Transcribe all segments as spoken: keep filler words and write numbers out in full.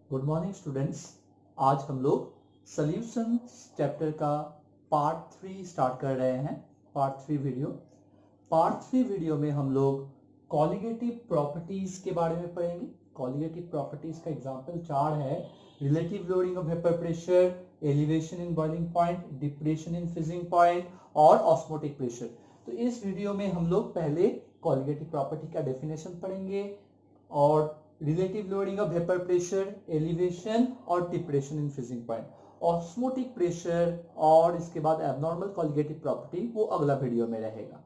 Good morning students. आज हम लोग सॉल्यूशन चैप्टर का पार्ट थ्री स्टार्ट कर रहे हैं। Part three video part three video में हम लोग कॉलिगेटिव प्रॉपर्टीज के बारे में पढ़ेंगे। कॉलिगेटिव प्रॉपर्टीज का एग्जांपल चार है: relative lowering of vapour pressure, elevation in boiling point, depression in freezing point और ऑस्मोटिक प्रेशर। तो इस वीडियो में हम लोग पहले कॉलिगेटिव प्रॉपर्टी का डेफिनेशन पढ़ेंगे और relative lowering of vapour pressure, elevation और depression in freezing point, osmotic pressure और इसके बाद एबनॉर्मल कॉलिगेटिव प्रॉपर्टी वो अगला वीडियो में रहेगा।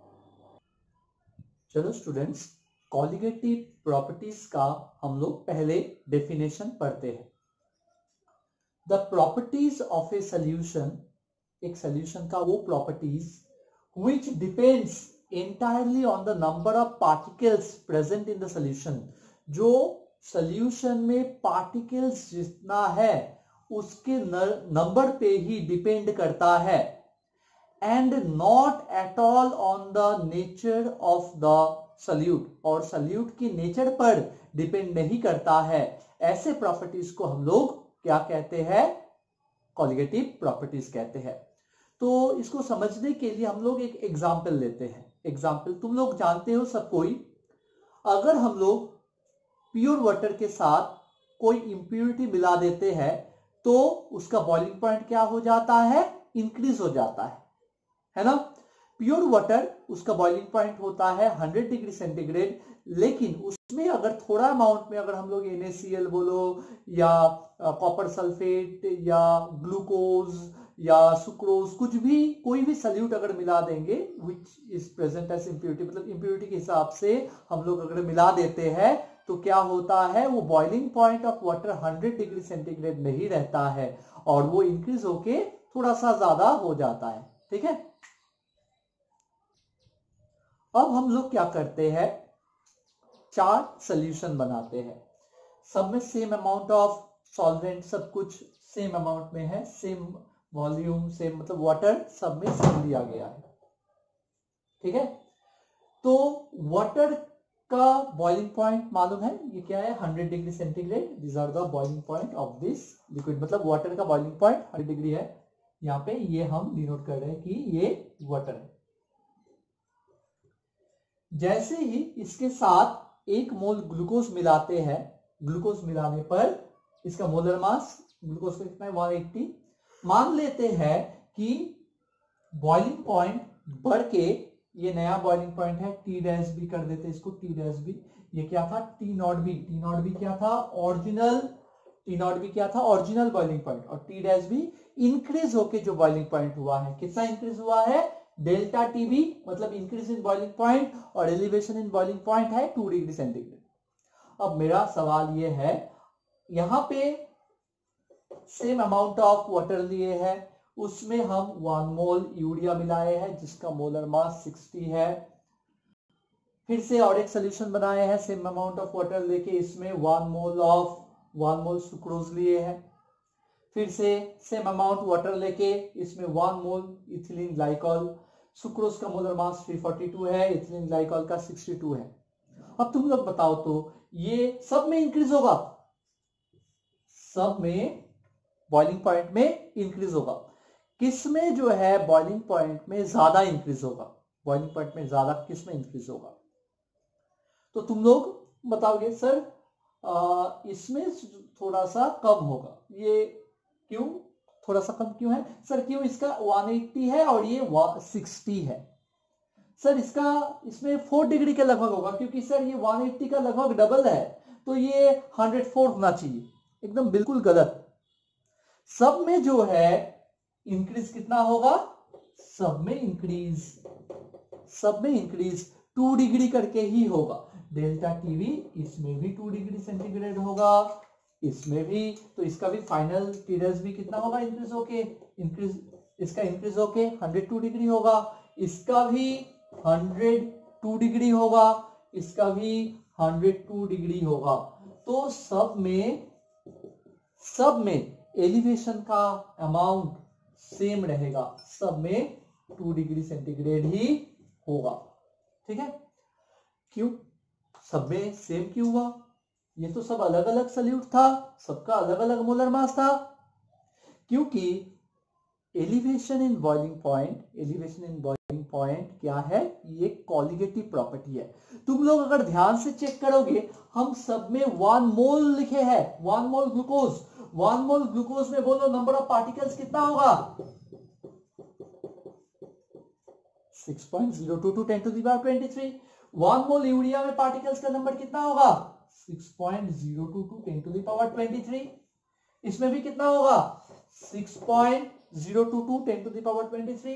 चलो स्टूडेंट्स, कॉलिगेटिव प्रॉपर्टीज का हम लोग पहले डेफिनेशन पढ़ते हैं। The properties of a solution, एक सॉल्यूशन का वो properties which depends entirely on the number of particles present in the solution, जो सॉल्यूशन में पार्टिकल्स जितना है उसके नंबर पे ही डिपेंड करता है, and not at all on the nature of the solute, और सॉल्यूट की नेचर पर डिपेंड नहीं करता है। ऐसे प्रॉपर्टीज को हम लोग क्या कहते हैं? कॉलिगेटिव प्रॉपर्टीज कहते हैं। तो इसको समझने के लिए हम लोग एक एग्जाम्पल लेते हैं। एग्जाम्पल तुम लोग जानते हो सब कोई, अगर हम लोग प्योर वाटर के साथ कोई इंप्योरिटी मिला देते हैं तो उसका बॉइलिंग पॉइंट क्या हो जाता है? इंक्रीज हो जाता है, है ना। प्योर वाटर उसका बॉइलिंग पॉइंट होता है हंड्रेड डिग्री सेंटीग्रेड, लेकिन उसमें अगर थोड़ा अमाउंट में अगर हम लोग एन ए सी एल बोलो या कॉपर सल्फेट या ग्लूकोज या सुक्रोज, कुछ भी कोई भी सॉल्यूट अगर मिला देंगे which is present as impurity, मतलब इंप्योरिटी के हिसाब से हम लोग अगर मिला देते हैं तो क्या होता है? वो boiling point of water hundred degree centigrade नहीं रहता है और वो इंक्रीज होके थोड़ा सा ज्यादा हो जाता है। ठीक है, अब हम लोग क्या करते हैं? चार सॉल्यूशन बनाते हैं। सब में सेम अमाउंट ऑफ सॉल्वेंट, सब कुछ सेम अमाउंट में है, सेम वॉल्यूम, सेम मतलब वाटर सब में सेम दिया गया है। ठीक है, तो वाटर का बॉइलिंग पॉइंट मालूम है, ये क्या है? Hundred degree centigrade. These are the boiling point of this liquid, मतलब वाटर का बॉइलिंग पॉइंट हंड्रेड डिग्री है। यहाँ पे ये हम डिनोट कर रहे हैं कि ये वाटर है। जैसे ही इसके साथ एक मोल ग्लूकोज मिलाते हैं, ग्लूकोज मिलाने पर इसका मोलर मास ग्लूकोज का कितना है? One eighty. मान लेते हैं कि बॉइलिंग पॉइंट बढ़ के ये नया बॉइलिंग पॉइंट है, टी डैश बी कर देते इसको, टी डैश बी। ये क्या था? T not B. T not B क्या था? ओरिजिनल। टी नॉट बी क्या था? Original boiling point. और टी डैश बी इंक्रीज होके जो बॉइलिंग पॉइंट हुआ है, कितना इंक्रीज हुआ है? डेल्टा टीबी, मतलब इंक्रीज इन बॉइलिंग पॉइंट, और एलिवेशन इन बॉइलिंग पॉइंट है टू डिग्री सेंटीग्रेड। अब मेरा सवाल ये है, यहां पे सेम अमाउंट ऑफ वाटर लिए हैं, उसमें हम वन मोल यूरिया मिलाए हैं जिसका मोलर मास सिक्सटी है। फिर से और एक सोल्यूशन बनाए हैं सेम अमाउंट ऑफ वाटर लेके, इसमें one mole of one mole sucrose लिए हैं। फिर से सेम अमाउंट वाटर लेके इसमें one mole ethylene glycol, sucrose का molar mass three forty two है, इथिलीन ग्लाइकॉल का सिक्सटी टू है। अब तुम लोग बताओ तो ये सब में इंक्रीज होगा? सब में बॉइलिंग पॉइंट में इंक्रीज होगा। किस में जो है बॉइलिंग पॉइंट में ज्यादा इंक्रीज होगा? बॉइलिंग पॉइंट में ज्यादा किस में इंक्रीज होगा? तो तुम लोग बताओगे सर आ, इसमें थोड़ा सा कम होगा। ये क्यों थोड़ा सा कम क्यों है सर? क्यों? इसका वन एट्टी है और ये सिक्सटी है। सर इसका इसमें फोर डिग्री के लगभग होगा, क्योंकि सर ये वन एट्टी का लगभग डबल है, तो ये हंड्रेड फोर होना चाहिए। एकदम बिल्कुल गलत। सब में जो है इंक्रीज कितना होगा? सब में इंक्रीज सब में इंक्रीज टू डिग्री करके ही होगा। डेल्टा टीवी इसमें भी टू डिग्री सेंटीग्रेड होगा, इसमें भी, तो इसका भी फाइनल टीडस भी कितना होगा? इंक्रीज होके इंक्रीज इसका इंक्रीज होके हंड्रेड टू डिग्री होगा, इसका भी हंड्रेड टू डिग्री होगा, इसका भी हंड्रेड टू डिग्री होगा। तो सब में सब में एलिवेशन का अमाउंट सेम रहेगा, सब में टू डिग्री सेंटीग्रेड ही होगा। ठीक है, क्यों? सब में सेम क्यों हुआ? ये तो सब अलग अलग सल्यूट था, सबका अलग अलग मोलर मास था, क्योंकि elevation in boiling point, elevation in boiling point क्या है, ये कॉलिगेटिव प्रॉपर्टी है। तुम लोग अगर ध्यान से चेक करोगे, हम सब में वन मोल लिखे हैं, one mole glucose, one mole glucose में बोलो नंबर ऑफ पार्टिकल्स कितना होगा, six point zero two two ten to the power twenty three. One mole urea में पार्टिकल्स का नंबर कितना होगा, six point zero two two ten to the power twenty three. इसमें भी कितना होगा, six point zero two two ten to the power twenty three.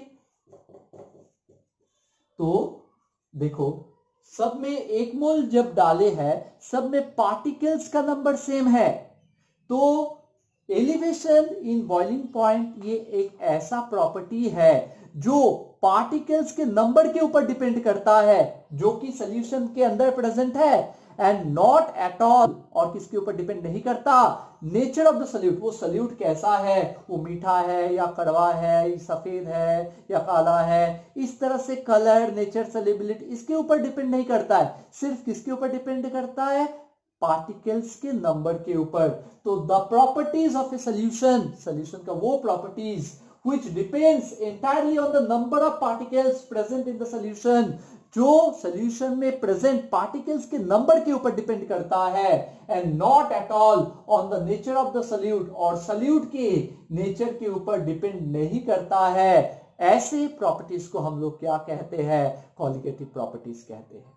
तो देखो सब में एक मोल जब डाले हैं, सब में पार्टिकल्स का नंबर सेम है, तो एलिवेशन इन बॉइलिंग पॉइंट ये एक ऐसा प्रॉपर्टी है जो पार्टिकल्स के नंबर के ऊपर डिपेंड करता है, जो कि सॉल्यूशन के अंदर प्रेजेंट है, एंड नॉट एट ऑल, और किसके ऊपर डिपेंड नहीं करता, नेचर ऑफ द सल्यूट, वो सल्यूट कैसा है, वो मीठा है या कड़वा है, सफेद है या काला है, इस तरह से कलर, नेचर, सॉल्युबिलिटी, इसके ऊपर डिपेंड नहीं करता है, सिर्फ किसके ऊपर डिपेंड करता है, पार्टिकल्स के नंबर के ऊपर। तो the properties of a solution, solution का वो properties which depends entirely on the number of particles present in the solution, जो सॉल्यूशन में प्रेजेंट पार्टिकल्स के नंबर के ऊपर डिपेंड करता है, and not at all on the nature of the solute, और सॉल्यूट के नेचर के ऊपर डिपेंड नहीं करता है। ऐसे प्रॉपर्टीज को हम लोग क्या कहते हैं, कॉलिगेटिव प्रॉपर्टीज कहते हैं।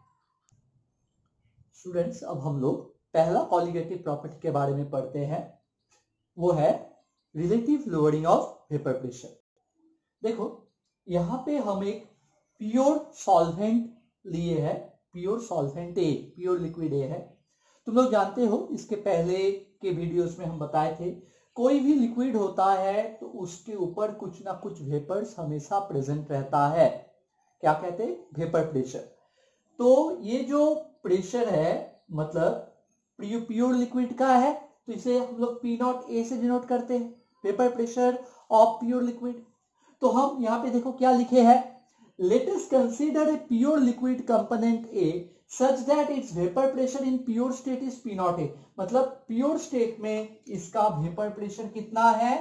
स्टूडेंट्स, अब हम लोग पहला कॉलिगेटिव प्रॉपर्टी के बारे में पढ़ते हैं, वो है relative lowering of vapour pressure. देखो यहां पे हम एक प्योर सॉल्वेंट लिए हैं, pure solvent A, pure liquid A है। तुम लोग जानते हो, इसके पहले के वीडियोस में हम बताए थे, कोई भी लिक्विड होता है तो उसके ऊपर कुछ ना कुछ वेपर्स हमेशा प्रेजेंट रहता है, क्या कहते हैं, वेपर प्रेशर। तो ये जो प्रेशर है, मतलब प्योर लिक्विड का है, तो इसे हम लोग पी नॉट ए से डिनोट करते हैं, vapour pressure of pure liquid. तो हम यहाँ पे देखो क्या लिखे हैं, let us consider a pure liquid component A such that its vapor pressure in pure state is P naught A, मतलब प्योर स्टेट में इसका वेपर प्रेशर कितना है,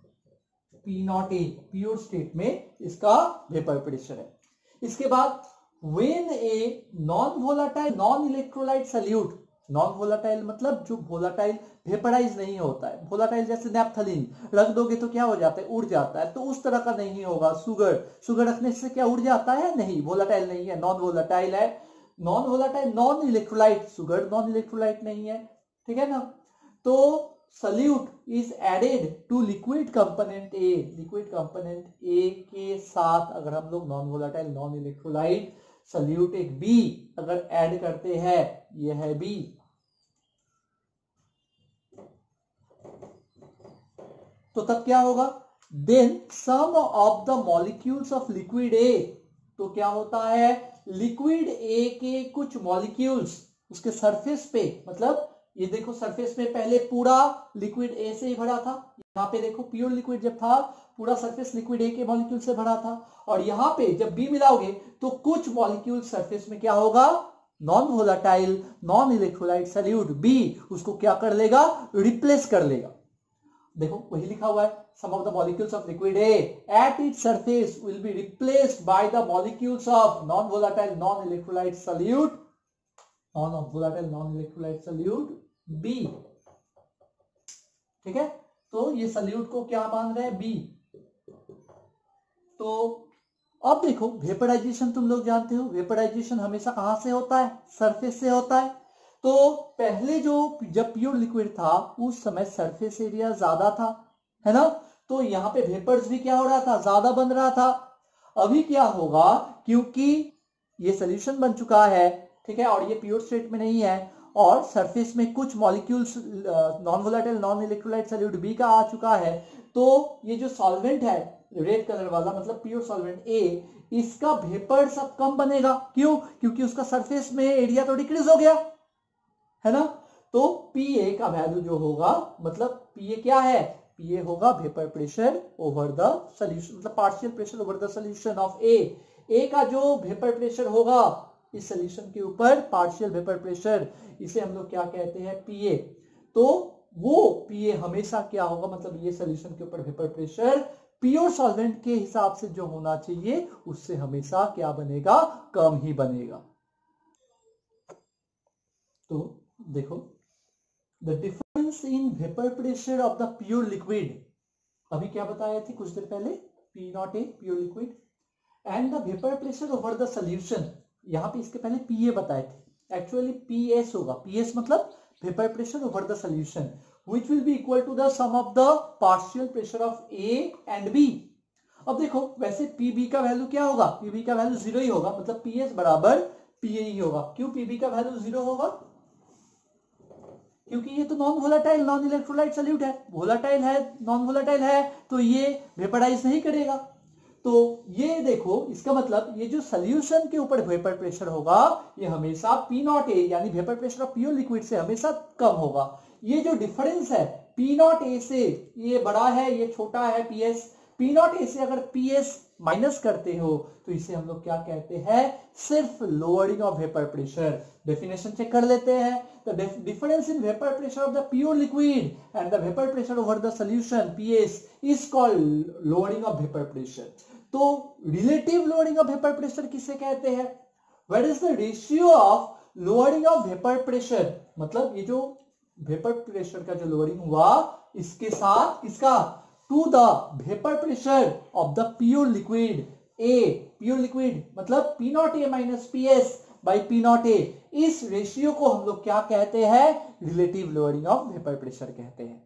P naught A, pure state में इसका वेपर प्रेशर है। इसके बाद when a non volatile non electrolyte solute, non volatile मतलब जो वोलाटाइल वेपराइज नहीं होता है, वोलाटाइल जैसे नैप्थलीन रख दोगे तो क्या हो जाता है, उड़ जाता है, तो उस तरह का नहीं होगा। शुगर, शुगर रखने से क्या उड़ जाता है, नहीं, वोलाटाइल नहीं है, नॉन वोलाटाइल है। Non volatile non electrolyte, sugar non electrolyte नहीं है, ठीक है ना। तो solute is added to liquid component A, liquid component A के साथ अगर हम लोग non volatile non electrolyte solute एक बी अगर ऐड करते हैं, ये है बी, तो तब क्या होगा, then some of the molecules of liquid A, तो क्या होता है, लिक्विड ए के कुछ मॉलिक्यूल्स उसके सरफेस पे, मतलब ये देखो सरफेस पे पहले पूरा लिक्विड ए से ही भरा था, यहाँ पे देखो प्योर लिक्विड जब था पूरा सरफेस लिक्विड ए के मॉलिक्यूल से भरा था, और यहाँ पे जब बी मिलाओगे तो कुछ मॉलिक्यूल सरफेस में क्या होगा, non volatile non electrolyte solute B उसको क्या कर लेगा, रिप्लेस कर लेगा। देखो वही लिखा हुआ है, some of the molecules of liquid A at its surface will be replaced by the molecules of non volatile non electrolyte solute, non volatile non electrolyte solute B, ठीक है। तो ये सल्यूट को क्या मान रहे हैं, बी। तो अब देखो वेपराइजेशन तुम लोग जानते हो, वेपराइजेशन हमेशा कहां से होता है, सरफेस से होता है। तो पहले जो जब प्योर लिक्विड था उस समय सरफेस एरिया ज्यादा था, है ना, तो यहाँ पे वेपर्स भी क्या हो रहा था, ज्यादा बन रहा था। अभी क्या होगा, क्योंकि ये सोल्यूशन बन चुका है, ठीक है, और ये प्योर स्टेट में नहीं है, और सरफेस में कुछ molecules non volatile non electrolyte solute B का आ चुका है, तो ये जो सॉल्वेंट है रेड कलर वाला मतलब प्योर सॉल्वेंट ए, इसका वेपर सब कम बनेगा। क्यों? क्योंकि उसका सरफेस में एरिया तो डिक्रीज हो गया, है ना। तो पी ए का वैल्यू जो होगा, मतलब पी ए क्या है, पी ए होगा vapour pressure over the solution, मतलब partial pressure over the solution of A. A का जो वेपर प्रेशर होगा इस सॉल्यूशन के ऊपर पार्शियल वेपर प्रेशर, इसे हम लोग क्या कहते हैं, पीए। तो वो पीए हमेशा क्या होगा, मतलब ये सॉल्यूशन के ऊपर वेपर प्रेशर प्योर सॉल्वेंट के हिसाब से जो होना चाहिए उससे हमेशा क्या बनेगा, कम ही बनेगा। तो देखो, the difference in vapour pressure of the pure liquid, अभी क्या बताया थी कुछ देर पहले, P not A pure liquid and the vapour pressure over the solution, यहां पे इसके पहले पीए बताए थे, एक्चुअली पीएस होगा, पीएस मतलब vapour pressure over the solution which will be equal to the sum of the partial pressure of A and B. अब देखो वैसे पीबी का वैल्यू क्या होगा, पीबी का वैल्यू जीरो ही होगा, मतलब पीएस बराबर पीए ही होगा। क्यों पीबी का वैल्यू जीरो होगा, क्योंकि ये तो non volatile non electrolyte solute है, वोलेटाइल है नॉन वोलेटाइल है तो ये वेपराइज नहीं करेगा। तो ये देखो इसका मतलब ये जो सॉल्यूशन के ऊपर वेपर प्रेशर होगा ये हमेशा पी नॉट ए यानी vapour pressure of pure liquid से हमेशा कम होगा। ये जो डिफरेंस है पी नॉट ए से, ये बड़ा है ये छोटा है पीएस, पी नॉट ए से अगर पीएस माइनस करते हो तो इसे हम लोग क्या कहते हैं, सिर्फ lowering of vapour pressure. Definition check कर लेते हैं, the difference in vapour pressure of the pure liquid and the vapour pressure over the solution PS is called lowering of vapour pressure. तो relative lowering of vapour pressure किसे कहते हैं, what is the ratio of lowering of vapour pressure, मतलब ये जो vapour pressure का जो lowering हुआ इसके साथ किसका, to the vapour pressure of the pure liquid A, pure liquid मतलब P not A minus P S by P not A, इस रेशियो को हम लोग क्या कहते हैं, relative lowering of vapour pressure कहते हैं।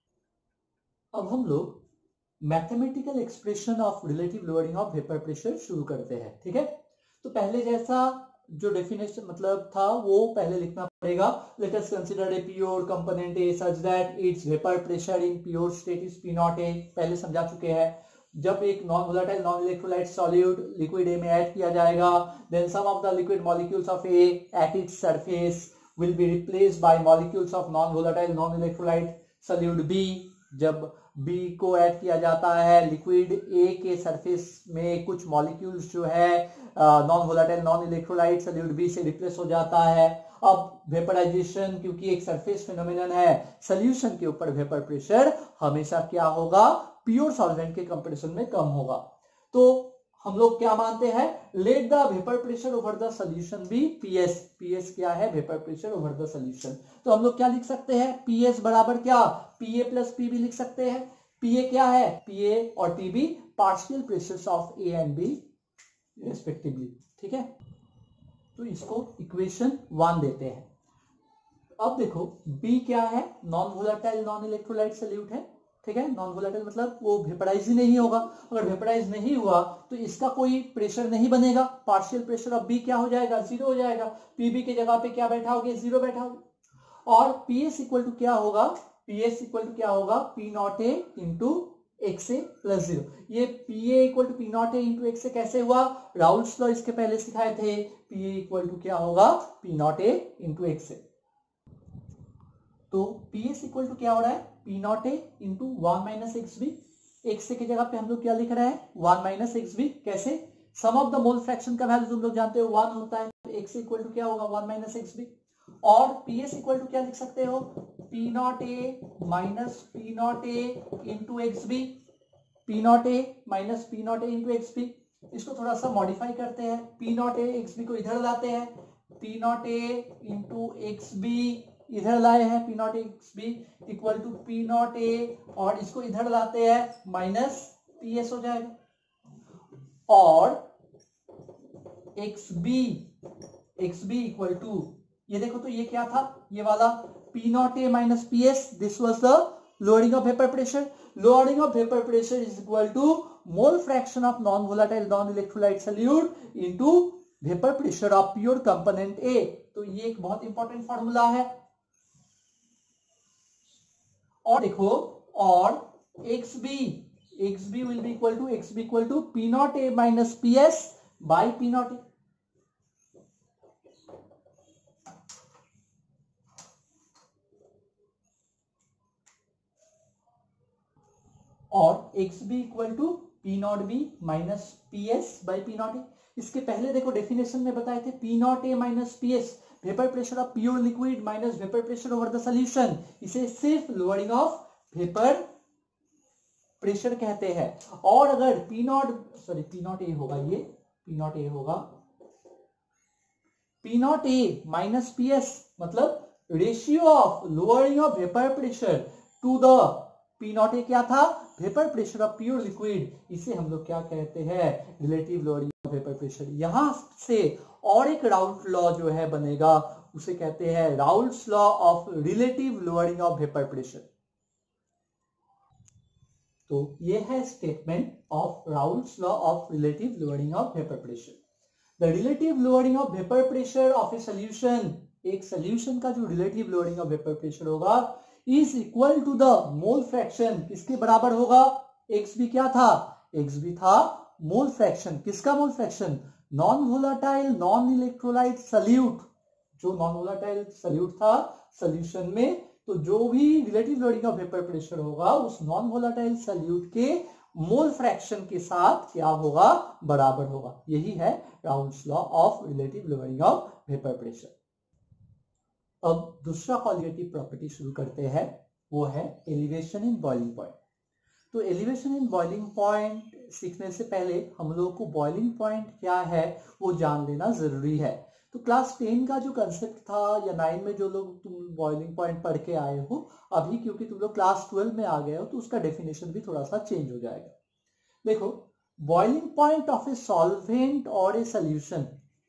अब हम लोग mathematical expression of relative lowering of vapour pressure शुरू करते हैं, ठीक है। तो पहले जैसा जो डेफिनेशन मतलब था वो पहले लिखना पड़ेगा। Let us consider a pure component A such that its vapour pressure in pure state is P not A, पहले समझा चुके हैं। जब एक non volatile non electrolyte solute liquid A में ऐड किया जाएगा, then some of the liquid molecules of A at its surface will be replaced by molecules of non volatile non electrolyte solute B. जब B को add किया जाता है liquid A के surface में कुछ मॉलिक्यूल्स जो है non volatile non electrolyte solute B से रिप्लेस हो जाता है। अब वेपराइजेशन क्योंकि एक सरफेस फिनोमिनन है, सॉल्यूशन के ऊपर वेपर प्रेशर हमेशा क्या होगा, प्योर सॉल्वेंट के कंपैरिजन में कम होगा। तो हम लोग क्या मानते हैं, let the vapour pressure over the solution be PS, PS क्या है, vapour pressure over the solution. तो हम लोग क्या लिख सकते हैं, पीएस बराबर क्या, पीए प्लस पीबी लिख सकते हैं। पीए क्या है, पीए और TB partial pressures of A and B respectively, ठीक है। तो इसको इक्वेशन वन देते हैं। अब देखो बी क्या है, non volatile non electrolyte solute है, ठीक है। नॉन वोलेटाइल मतलब वो वेपराइज ही नहीं होगा, अगर वेपराइज नहीं हुआ तो इसका कोई प्रेशर नहीं बनेगा, पार्शियल प्रेशर ऑफ बी क्या हो जाएगा, जीरो हो जाएगा। पीबी के जगह पे क्या बैठा होगा, जीरो बैठा होगा। और पीएस इक्वल टू क्या होगा, पीएस इक्वल टू क्या होगा, P not A into X A plus zero. ये PA equal to P not A into X A कैसे हुआ, राउल्स लॉ इसके पहले सिखाए थे। पीए इक्वल टू क्या होगा, P not A into X A. तो पीएस इक्वल टू क्या हो रहा है, P not A into one minus X B. X A की जगह पे हम लोग क्या लिख रहे हैं, वन माइनस एक्स बी। कैसे, sum of the mole fraction का वैल्यू तुम लोग जानते हो वन होता है, तो एक्स इक्वल टू क्या होगा, वन माइनस एक्स बी। और पीएस इक्वल टू क्या लिख सकते हो, P not A minus P not A into X B, P not A minus P not A into X B. इसको थोड़ा सा मॉडिफाई करते हैं, P not A X B को इधर लाते हैं, P not A into X B इधर लाए हैं, P naught X B equal to P not A, और इसको इधर लाते हैं माइनस पी एस हो जाएगा। और X B X B equal to, ये देखो तो ये क्या था, ये वाला P not A minus P S, this was the lowering of vapour pressure. Lowering of vapour pressure is equal to mole fraction of non volatile non electrolyte solute into vapour pressure of pure component A. तो ये एक बहुत important formula है। और देखो, और X B X B will be equal to X B equal to P not A minus P S by P not A. और X B equal to P nought B minus P S by P not A. इसके पहले देखो definition में बताए थे P not A minus P S, vapour pressure of pure liquid minus vapour pressure over the solution, इसे सिर्फ lowering of vapour pressure कहते हैं। और अगर P nought sorry P not A होगा, ये पी नॉट ए होगा, P not A minus P S मतलब ratio of lowering of vapour pressure to the P not A क्या था, vapour pressure of pure liquid, इसे हम लोग क्या कहते हैं, relative lowering of vapour pressure. यहां से और एक राउल्ट लॉ जो है बनेगा, उसे कहते हैं Raoult's law of relative lowering of vapour pressure. तो ये है statement of Raoult's law of relative lowering of vapour pressure. The relative lowering of vapour pressure of a solution, एक सॉल्यूशन का जो relative lowering of vapour pressure होगा is equal to the mole fraction, किसके बराबर होगा, x भी क्या था, एक्स भी था मोल फ्रैक्शन, किसका mole fraction, non volatile non electrolyte solute, जो नॉन वोलाटाइल सल्यूट था सॉल्यूशन में, तो जो भी relative lowering of vapour pressure होगा उस नॉन वोलाटाइल सल्यूट के मोल फ्रैक्शन के साथ क्या होगा, बराबर होगा। यही है Raoult's law of relative lowering of vapour pressure. अब दूसरा कॉलिगेटिव प्रॉपर्टी शुरू करते हैं, वो है एलिवेशन इन बॉइलिंग पॉइंट। तो एलिवेशन इन बॉइलिंग पॉइंट सीखने से पहले हम लोगों को बॉइलिंग पॉइंट क्या है वो जान लेना जरूरी है। तो क्लास टेन का जो कंसेप्ट था या नाइन में जो लोग तुम बॉइलिंग पॉइंट पढ़ के आए हो, अभी क्योंकि तुम लोग क्लास ट्वेल्व में आ गए हो तो उसका डेफिनेशन भी थोड़ा सा चेंज हो जाएगा। देखो, boiling point of a solvent और ए सोल्यूशन,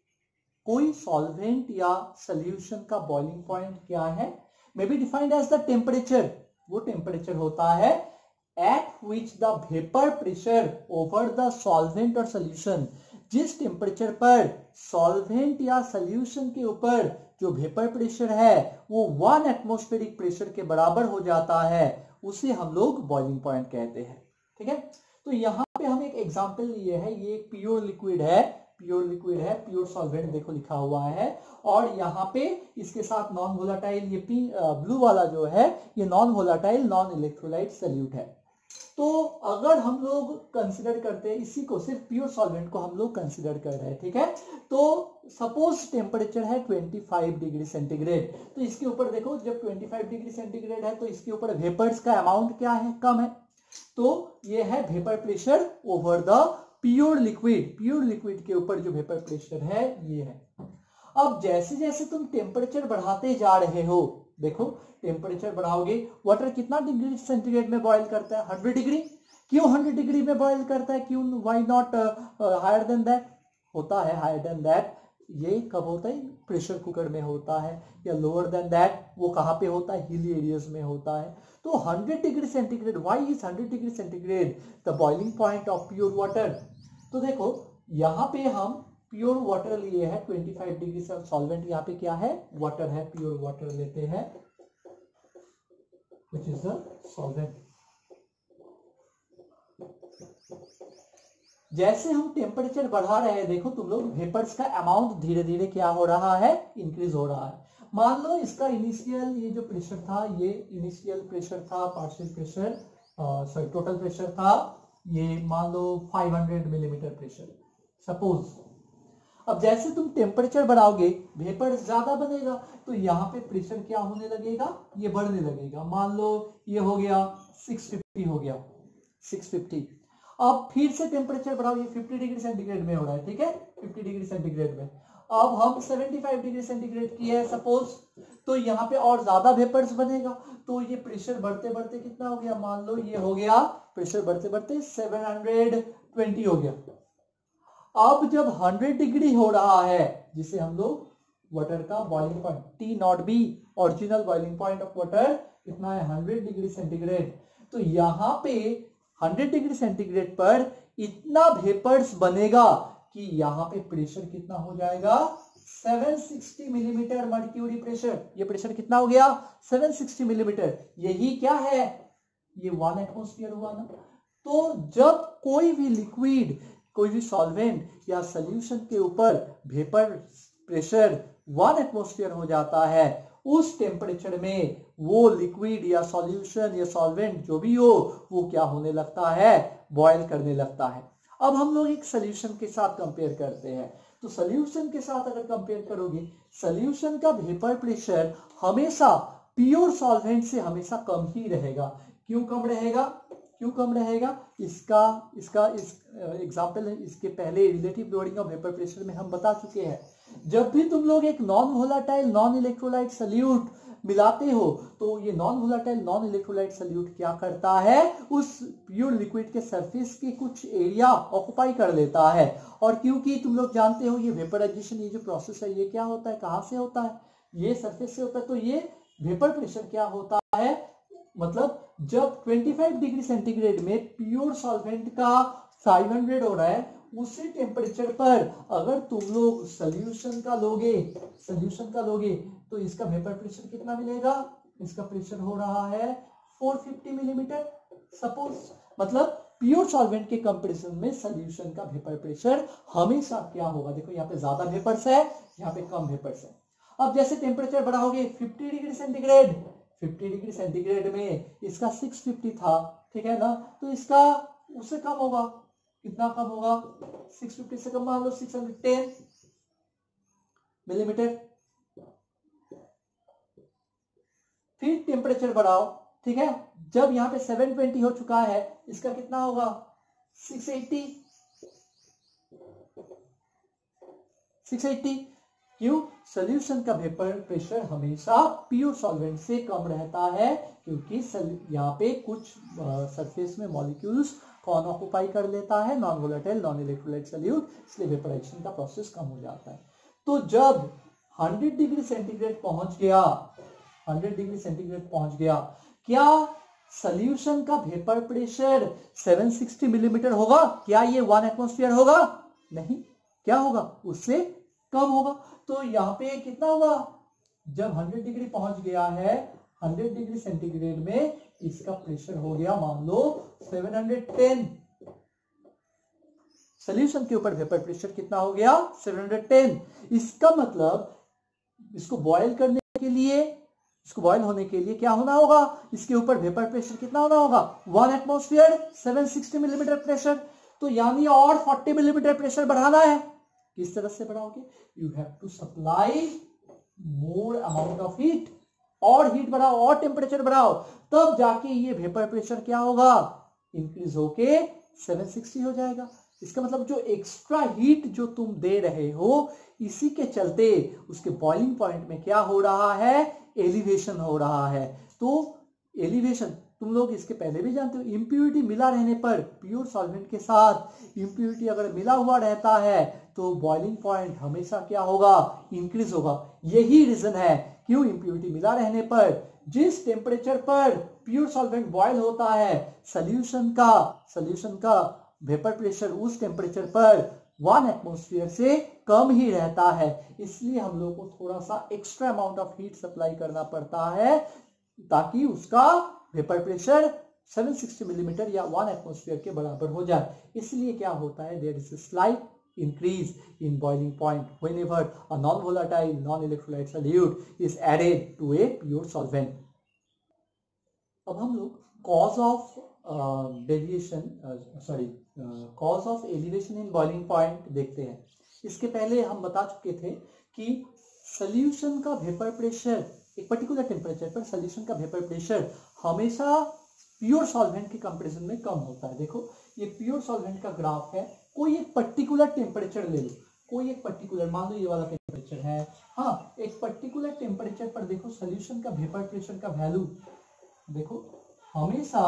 कोई सॉल्वेंट या सोल्यूशन का बॉइलिंग पॉइंट क्या है, may be defined as the temperature, वो टेम्परेचर होता है at which the vapour pressure over the solvent और सोल्यूशन, जिस टेम्परेचर पर सॉल्वेंट या सोल्यूशन के ऊपर जो वेपर प्रेशर है वो वन एटमॉस्फेरिक प्रेशर के बराबर हो जाता है, उसे हम लोग बॉइलिंग पॉइंट कहते हैं। ठीक है, तो यहाँ पे हम एक एग्जांपल लिए है, ये एक प्योर लिक्विड है, प्योर लिक्विड है, प्योर सॉल्वेंट देखो लिखा हुआ है, और यहाँ पे इसके साथ नॉन वोलाटाइल, ये पिंक ब्लू वाला जो है ये non volatile non electrolyte solute है। तो अगर हम लोग कंसिडर करते हैं इसी को, सिर्फ प्योर सॉल्वेंट को हम लोग कंसिडर कर रहे हैं, ठीक है, तो सपोज टेम्परेचर है पच्चीस डिग्री सेंटीग्रेड, तो इसके ऊपर देखो जब पच्चीस डिग्री सेंटीग्रेड है तो इसके ऊपर वेपर्स का अमाउंट क्या है, कम है, तो ये है vapour pressure over the pure liquid, pure liquid के ऊपर जो वेपर प्रेशर है ये है। अब जैसे जैसे तुम टेम्परेचर बढ़ाते जा रहे हो, देखो टेम्परेचर बढ़ाओगे, वाटर कितना डिग्री सेंटीग्रेड में बॉईल करता है, हंड्रेड डिग्री, क्यों हंड्रेड डिग्री में बॉईल करता है, क्यों, why not higher than that, होता है हायर देन दैट, ये कब होता है, प्रेशर कुकर में होता है, या लोअर देन दैट वो कहाँ पे होता है, हिली एरियाज में होता है। तो hundred degree centigrade, why is hundred degree centigrade the boiling point of pure water. तो देखो यहाँ पे हम प्योर वाटर लिए हैं, पच्चीस डिग्री से सॉल्वेंट यहाँ पे क्या है, वाटर है, प्योर वाटर लेते हैं which is the solvent। जैसे हम टेम्परेचर बढ़ा रहे हैं, देखो तुम लोग, वेपर्स का अमाउंट धीरे धीरे क्या हो रहा है, इंक्रीज हो रहा है। मान लो इसका इनिशियल ये जो प्रेशर था, ये इनिशियल प्रेशर था, partial pressure sorry total pressure था, ये मान लो पाँच सौ मिलीमीटर प्रेशर सपोज। अब जैसे तुम टेम्परेचर बढ़ाओगे वेपर ज्यादा बनेगा, तो यहाँ पे प्रेशर क्या होने लगेगा, ये बढ़ने लगेगा। मान लो ये हो गया छह सौ पचास हो गया छह सौ पचास, अब फिर से टेम्परेचर बढ़ाओ, ये पचास डिग्री सेंटीग्रेड में हो रहा है, ठीक है, पचास डिग्री सेंटीग्रेड में, अब हम पचहत्तर डिग्री सेंटीग्रेड किए है सपोज, तो यहाँ पे और ज्यादा वेपर्स बनेगा, तो ये प्रेशर बढ़ते बढ़ते कितना हो गया, मान लो ये हो गया प्रेशर बढ़ते बढ़ते सात सौ बीस हो गया। अब जब सौ डिग्री हो रहा है, जिसे हम लोग वाटर का boiling point T not B, original boiling point of water कितना है, सौ डिग्री सेंटीग्रेड, तो यहाँ पे सौ डिग्री सेंटीग्रेड पर इतना वेपर्स बनेगा कि यहाँ पे प्रेशर कितना हो जाएगा, सात सौ साठ मिलीमीटर मर्क्यूरी प्रेशर। ये प्रेशर कितना हो गया, सात सौ साठ मिलीमीटर, यही क्या है, ये वन एटमॉस्फेयर हुआ ना। तो जब कोई भी लिक्विड, कोई भी सॉल्वेंट या सॉल्यूशन के ऊपर वेपर प्रेशर वन एटमॉस्फेयर हो जाता है, उस टेम्परेचर में वो लिक्विड या सॉल्यूशन या सॉल्वेंट जो भी हो वो क्या होने लगता है, बॉयल करने लगता है। अब हम लोग एक सोल्यूशन के साथ कंपेयर करते हैं। तो सोल्यूशन के साथ अगर कंपेयर करोगे, सोल्यूशन का वेपर प्रेशर हमेशा प्योर सॉल्वेंट से हमेशा कम ही रहेगा। क्यों कम रहेगा? क्यों कम रहेगा? इसका इसका इस एग्जांपल है, इसके पहले relative lowering of vapour pressure में हम बता चुके हैं। जब भी तुम लोग एक non volatile non electrolyte solute मिलाते हो तो ये non volatile non electrolyte solute क्या करता है, उस प्योर लिक्विड के सरफेस के कुछ एरिया ऑक्युपाई कर लेता है। और क्योंकि तुम लोग जानते हो ये वेपराइजेशन, ये जो प्रोसेस है ये क्या होता है, कहां से होता है, ये सरफेस से होता है। तो ये वेपर प्रेशर क्या होता है, मतलब जब पच्चीस डिग्री सेंटीग्रेड में प्योर सॉल्वेंट का पाँच सौ हो रहा है, उसी टेम्परेचर पर अगर तुम लोग सोल्यूशन का लोगे सोल्यूशन का लोगे तो इसका वेपर प्रेशर कितना मिलेगा, इसका प्रेशर हो रहा है चार सौ पचास मिलीमीटर सपोज। मतलब प्योर सॉल्वेंट के कंपैरिजन में सोल्यूशन का वेपर प्रेशर हमेशा क्या होगा, देखो यहाँ पे ज्यादा वेपर्स है, यहाँ पे कम वेपर्स है। अब जैसे टेम्परेचर बढ़ाओगे पचास डिग्री सेंटीग्रेड, पचास डिग्री सेंटीग्रेड में इसका छह सौ पचास था, ठीक है ना, तो इसका उससे कम होगा। कितना कम होगा, छह सौ पचास से कम, मान लो छह सौ दस मिलीमीटर। फिर टेम्परेचर बढ़ाओ, ठीक है, जब यहाँ पे सात सौ बीस हो चुका है, इसका कितना होगा, छह सौ अस्सी छह सौ अस्सी। क्यों? सॉल्यूशन का वेपर प्रेशर हमेशा प्योर सॉल्वेंट से कम रहता है, क्योंकि यहाँ पे कुछ सरफेस में मॉलिक्यूल्स कौन ऑक्युपाई कर लेता है, non volatile non electrolyte solute, इसलिए वेपराइजेशन का प्रोसेस कम हो जाता है। तो जब सौ डिग्री सेंटीग्रेड पहुंच गया सौ डिग्री सेंटीग्रेड पहुंच गया क्या सॉल्यूशन का वेपर प्रेशर सात सौ साठ मिलीमीटर होगा? क्या ये वन एटमॉस्फेयर होगा? नहीं, क्या होगा, उससे कम होगा। तो यहाँ पे कितना हुआ, जब सौ डिग्री पहुंच गया है, सौ डिग्री सेंटीग्रेड में इसका प्रेशर हो गया मान लो सात सौ दस। सॉल्यूशन के ऊपर वेपर प्रेशर कितना हो गया, सात सौ दस। इसका मतलब इसको बॉयल करने के लिए, इसको बॉयल होने के लिए क्या होना होगा, इसके ऊपर वेपर प्रेशर कितना होना होगा, वन एटमॉस्फेयर, सात सौ साठ मिलीमीटर प्रेशर। तो यानी और चालीस मिलीमीटर प्रेशर बढ़ाना है। किस तरह से बढ़ाओगे, you have to supply more amount of heat, और हीट बढ़ाओ और टेम्परेचर बढ़ाओ, तब जाके ये वेपर प्रेशर क्या होगा, इंक्रीज होके सात सौ साठ हो जाएगा। इसका मतलब जो एक्स्ट्रा हीट जो तुम दे रहे हो, इसी के चलते उसके बॉइलिंग पॉइंट में क्या हो रहा है, एलिवेशन हो रहा है। तो एलिवेशन तुम लोग इसके पहले भी जानते हो, इंप्यूरिटी मिला रहने पर, प्योर सॉल्वेंट के साथ इंप्यूरिटी अगर मिला हुआ रहता है तो बॉइलिंग पॉइंट हमेशा क्या होगा, इंक्रीज होगा। यही रीजन है क्यों इंप्यूरिटी मिला रहने पर जिस टेम्परेचर पर प्योर सॉल्वेंट बॉयल होता है, सॉल्यूशन का सॉल्यूशन का वेपर प्रेशर उस टेम्परेचर पर वन एटमॉस्फेयर से कम ही रहता है। इसलिए हम लोग को थोड़ा सा extra amount of heat supply करना पड़ता है ताकि उसका वेपर प्रेशर सात सौ साठ मिलीमीटर या वन एटमॉस्फेयर के बराबर हो जाए। इसलिए क्या होता है, there is a slight increase in boiling point whenever a non-volatile non-electrolyte solute is added to a pure solvent. अब हम लोग cause of deviation sorry cause of elevation in boiling point देखते हैं। इसके पहले हम बता चुके थे कि सॉल्यूशन का वेपर प्रेशर एक पर्टिकुलर टेम्परेचर पर सॉल्यूशन का वेपर प्रेशर हमेशा प्योर सॉल्वेंट के कंपैरिजन में कम होता है। देखो ये प्योर सॉल्वेंट का ग्राफ है, कोई एक पर्टिकुलर टेम्परेचर ले लो, कोई एक पर्टिकुलर, मान लो ये वाला टेम्परेचर है, हाँ, एक पर्टिकुलर टेम्परेचर पर देखो सॉल्यूशन का वेपर प्रेशर का वैल्यू देखो हमेशा,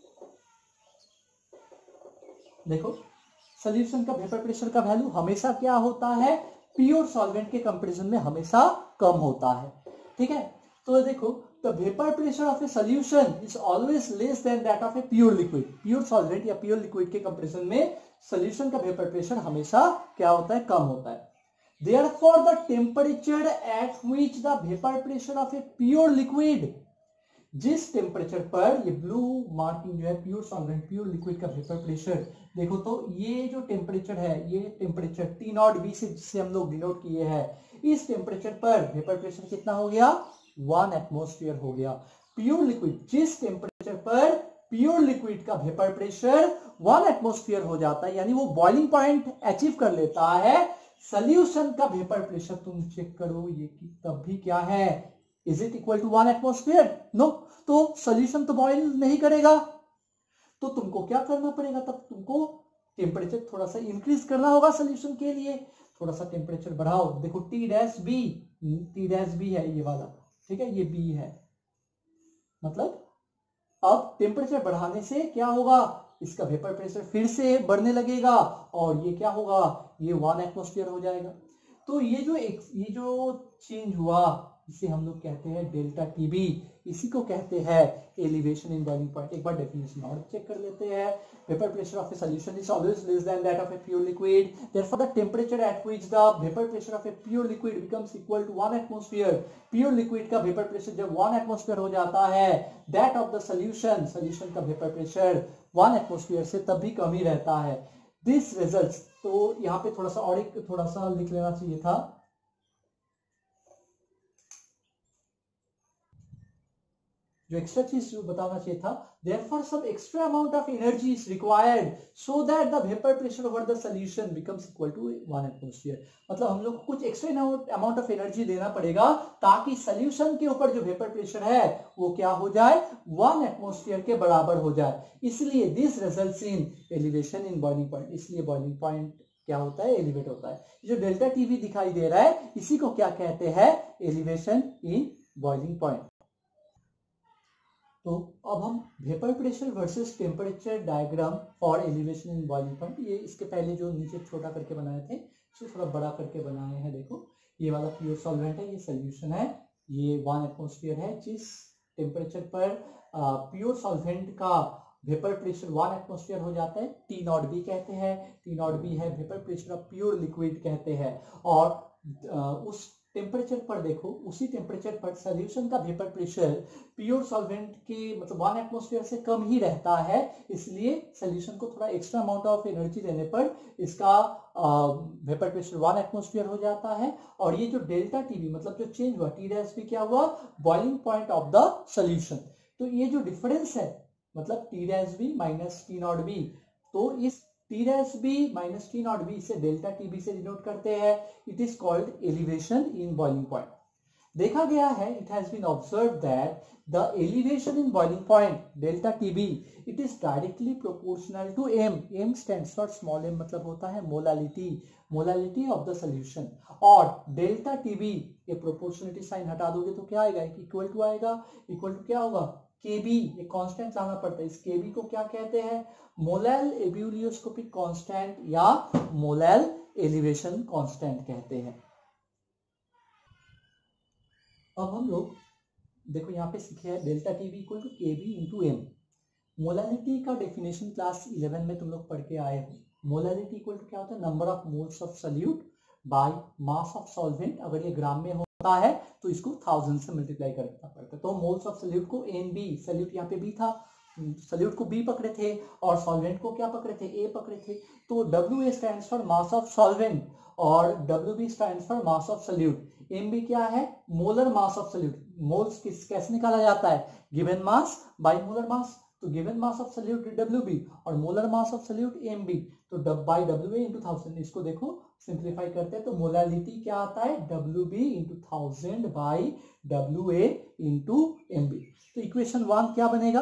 देखो सॉल्यूशन का वेपर प्रेशर का वैल्यू हमेशा क्या होता है, प्योर सॉल्वेंट के कंपैरिजन में हमेशा कम होता है। ठीक है, तो देखो the vapor pressure of a solution is always less than that of a pure liquid. Pure solvent या pure liquid के कंपैरिजन में solution का vapor pressure हमेशा क्या होता है, कम होता है। Therefore the temperature at which the vapor pressure of a pure liquid, जिस टेम्परेचर पर ये ब्लू मार्किंग जो है प्योर सॉल्वेंट प्योर लिक्विड का वेपर प्रेशर, देखो तो ये जो टेम्परेचर है, ये टेम्परेचर टी नॉट बी से जिसे हम लोग डिनोट किए हैं, इस टेम्परेचर पर वेपर प्रेशर कितना हो गया, वन एटमॉस्फेयर हो गया। प्योर लिक्विड जिस टेम्परेचर पर प्योर लिक्विड का वेपर प्रेशर वन एटमॉस्फेयर हो जाता है, यानी वो बॉइलिंग पॉइंट अचीव कर लेता है। सॉल्यूशन का वेपर प्रेशर तुम चेक करो, ये कि तब भी क्या है, is it equal to one atmosphere? No, तो सॉल्यूशन तो बॉइल नहीं करेगा, तो तुमको क्या करना पड़ेगा, तब तुमको टेम्परेचर थोड़ा सा इंक्रीज करना होगा सॉल्यूशन के लिए, थोड़ा सा टेम्परेचर बढ़ाओ। देखो T dash B, T dash B है ये वाला, ठीक है, ये बी है, मतलब अब टेम्परेचर बढ़ाने से क्या होगा, इसका वेपर प्रेशर फिर से बढ़ने लगेगा और ये क्या होगा, ये वन एटमॉस्फेयर हो जाएगा। तो ये जो एक ये जो चेंज हुआ इसे हम लोग कहते हैं डेल्टा टीबी, इसी को कहते हैं एलिवेशन इन बॉइलिंग पॉइंट। एक बार डेफिनेशन और चेक कर लेते हैं। Vapour pressure of a solution is always less than that of a pure liquid, therefore the temperature at which the vapour pressure of a pure liquid becomes equal to one atmosphere, pure liquid का vapour pressure जब one atmosphere हो जाता है, that of the solution, solution का vapour pressure one atmosphere से तब भी कम ही रहता है। दिस रिजल्ट्स, तो यहाँ पे थोड़ा सा और एक थोड़ा सा लिख लेना चाहिए था, जो एक्स्ट्रा चीज बताना चाहिए था, therefore some extra amount of energy is required so that the vapor pressure over the solution becomes equal to one atmosphere। मतलब हम लोग को कुछ एक्स्ट्रा अमाउंट ऑफ एनर्जी देना पड़ेगा ताकि सॉल्यूशन के ऊपर जो वेपर प्रेशर है वो क्या हो जाए, वन एटमॉस्फेयर के बराबर हो जाए। इसलिए this results in elevation in boiling point, इसलिए बॉइलिंग पॉइंट क्या होता है, एलिवेट होता है। जो डेल्टा टीवी दिखाई दे रहा है इसी को क्या कहते हैं, एलिवेशन इन बॉइलिंग पॉइंट। तो अब हम vapour pressure versus temperature diagram for elevation in boiling point, ये इसके पहले जो नीचे छोटा करके बनाए थे इसको थोड़ा बड़ा करके बनाए हैं। देखो ये वाला प्योर सॉल्वेंट है, ये सोल्यूशन है, ये वन एटमॉस्फेयर है। जिस टेम्परेचर पर प्योर सॉल्वेंट का वेपर प्रेशर वन एटमॉस्फेयर हो जाता है, टी नॉट बी कहते हैं, टी नॉट बी है vapour pressure of pure liquid कहते हैं। और आ, उस टेम्परेचर पर देखो, उसी टेम्परेचर पर सॉल्यूशन का वेपर प्रेशर प्योर सॉल्वेंट के मतलब वन एटमॉस्फेयर से कम ही रहता है, इसलिए सॉल्यूशन को थोड़ा एक्स्ट्रा अमाउंट ऑफ एनर्जी देने पर इसका वेपर प्रेशर वन एटमॉस्फेयर हो जाता है। और ये जो डेल्टा टीवी मतलब जो चेंज हुआ, टी डैश बी क्या हुआ, boiling point of the solution. तो ये जो डिफरेंस है मतलब T dash B minus T not B, तो इस T dash B minus T not B इसे डेल्टा टीबी से डिनोट करते हैं। It is called elevation in boiling point. देखा गया है, it has been observe that the elevation in boiling point delta TB it is directly proportional to M. M stands for small M, मतलब होता है molality, molality of the solution. और delta TB ये proportionality sign हटा दोगे तो क्या आएगा, इक्वल टू आएगा। इक्वल टू क्या होगा, केबी, ये कांस्टेंट लाना पड़ता है। इस केबी को क्या कहते हैं, मोलल एब्यूलियोस्कोपिक कांस्टेंट या मोलल एलिवेशन कांस्टेंट कहते हैं। अब हम लोग देखो यहाँ पे सीखे हैं delta TB equal to KB into M. Molality का डेफिनेशन क्लास इलेवन में तुम लोग पढ़ के आए हो। मोलालिटी इक्वल टू क्या होता है, number of moles of solute by mass of solvent. अगर ये ग्राम में होता है तो इसको थाउजेंड से मल्टीप्लाई करना पड़ता है। तो मोल्स ऑफ सॉल्यूट को एन बी, सॉल्यूट यहाँ पे बी था, सॉल्यूट को बी पकड़े थे और सॉल्वेंट को क्या पकड़े थे, ए पकड़े थे। तो W A stands for mass of solvent और W B stands for mass of solute. M B क्या है, molar mass of solute. Moles किस कैसे निकाला जाता है, given mass by molar mass. तो given mass of solute W B और molar mass of solute M B, तो W by W A into thousand. इसको देखो सिंप्लीफाई करते हैं तो मोलालिटी क्या आता है, W B into thousand by W A into M B. तो इक्वेशन वन क्या बनेगा,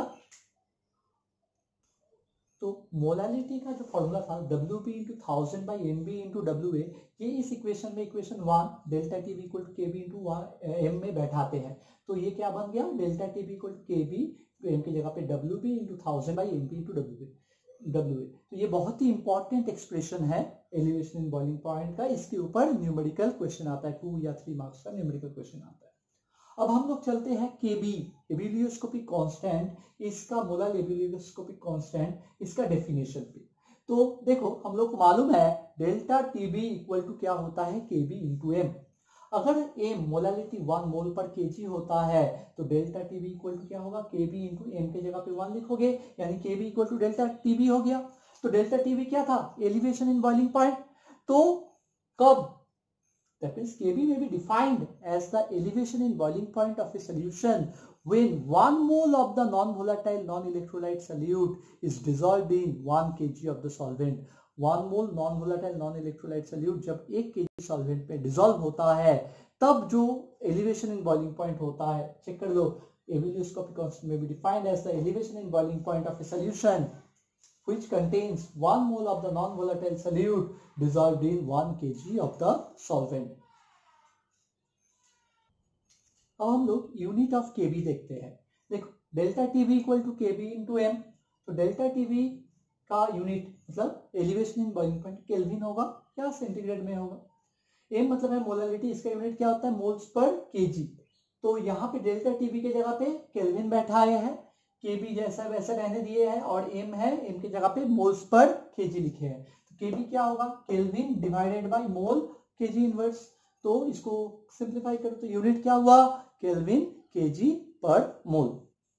तो मोलालिटी का जो फॉर्मूला था W B into thousand by M B into W A, ये इस इक्वेशन में equation one delta T B equal to K B into M में बैठाते हैं। तो ये क्या बन गया, delta T B equal to K B, M की जगह पे W B into thousand by M B into W A W A. तो ये बहुत ही इंपॉर्टेंट एक्सप्रेशन है एलिवेशन इन बॉइलिंग पॉइंट का। इसके ऊपर न्यूमेरिकल क्वेश्चन आता है, टू या थ्री मार्क्स का न्यूमेरिकल क्वेश्चन आता है। अब हम लोग चलते हैं केबी, एबिलियोस्कोपिक कांस्टेंट, इसका मोलर एबिलियोस्कोपिक कांस्टेंट, इसका डेफिनेशन पे। तो देखो हम लोग को मालूम है डेल्टा टीबी इक्वल टू क्या होता है, केबी इंटू एम। अगर m molality one mole per kg होता है तो डेल्टा टीबी इक्वल टू क्या होगा, केबी इंटू एम के जगह पे वन लिखोगे, यानी KB equal to delta TB हो गया। तो डेल्टा टीबी क्या था, एलिवेशन इन बॉइलिंग पॉइंट। तो कब, that means Kb may be defined as the elevation in boiling point of a solution when one mole of the non-volatile non-electrolyte solute is dissolved in one kg of the solvent, one mole non-volatile non-electrolyte solute जब एक kg solvent पे dissolve होता है तब जो elevation in boiling point होता है, check कर लो, Abelius-Copi constant may be defined as the elevation in boiling point of a solution which contains one mole of the non-volatile solute dissolved in one kg of the solvent. अब हम लोग unit of केबी देखते हैं. देखो delta TB equal to KB into m. तो delta TB का unit मतलब elevation in boiling point kelvin होगा या सेंटीग्रेड में होगा. एम मतलब है मोलारिटी, इसका यूनिट क्या होता है मोल्स पर केजी. तो यहाँ पे डेल्टा टीवी के जगह पे केल्विन बैठाए हैं, केबी जैसा वैसा रहने दिए हैं और एम है, एम की जगह पे मोल्स पर केजी लिखे हैं. तो केबी क्या होगा kelvin divided by mole kg inverse. तो इसको सिंप्लीफाई करो तो यूनिट क्या हुआ केल्विन केजी पर मोल.